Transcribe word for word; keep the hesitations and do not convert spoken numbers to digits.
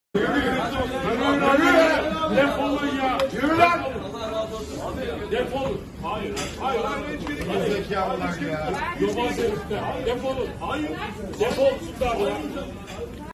Defolun ya. Yürü lan. Defolun. Hayır. Hayır. Hayır. Zekalılar ya. Yobaz herifler. Defolun. Hayır. Defol sultan ya.